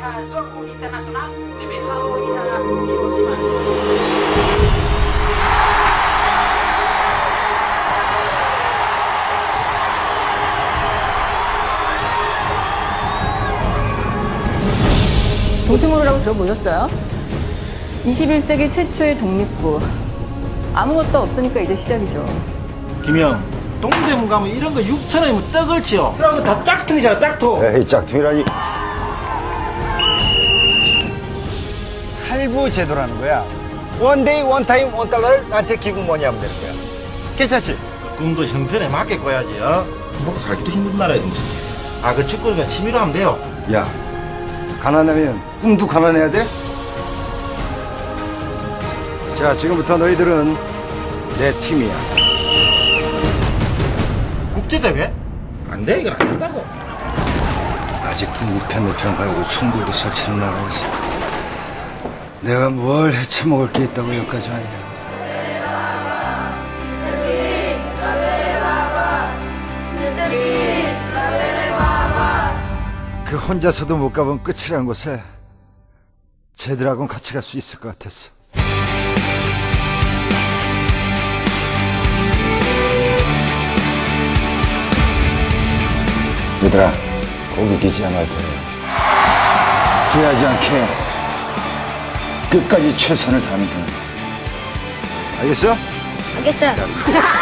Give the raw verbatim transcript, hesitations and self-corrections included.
Zone Internacional de Beijao Hiroshima. 동트모르라고 들어보셨어요? 이십일 세기 최초의 독립구. 아무것도 없으니까 이제 시작이죠. 김영, 동대문 가면 이런 거 육천 원이면 떡을 치요. 그런 거 다 짝퉁이잖아, 짝퉁. 에이, 짝퉁이라니. 할부 제도라는 거야. 원 데이, 원 타임, 원 달러를 나한테 기부 뭐니 하면 되는 거야. 괜찮지? 꿈도 형편에 맞게 꿔야지, 어? 먹고 살기도 힘든 나라에서 무슨. 아, 그 축구니까 취미로 하면 돼요. 야, 가난하면 꿈도 가난해야 돼? 자, 지금부터 너희들은 내 팀이야. 국제대회? 안 돼, 이건 안 된다고. 아직도 니편 내편 가고 총구로 설치는 나라에서 내가 뭘 해쳐먹을 게 있다고 여기까지 왔냐. 그 혼자서도 못 가본 끝이라는 곳에 쟤들하고는 같이 갈 수 있을 것 같았어. 얘들아, 거기 기지 않아도 돼. 후회하지 않게 끝까지 최선을 다하면 돼. 알겠어? 알겠어요.